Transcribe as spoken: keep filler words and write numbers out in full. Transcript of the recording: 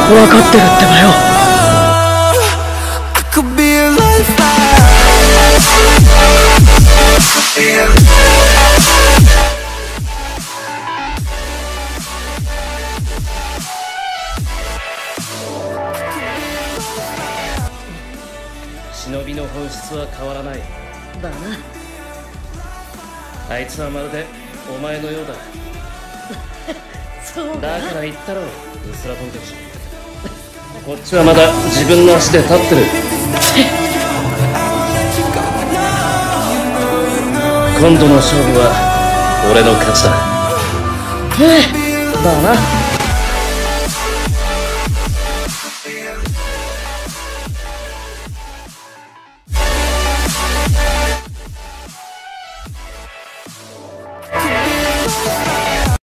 分かってるってばよ。 忍びの本質は変わらない。 だな。 あいつはまるでお前のようだ。 そうだ。 だから言ったろ、ウスラトンたち。こっちはまだ自分の足で立ってる。今度の勝負は俺の勝ちだ。 だな。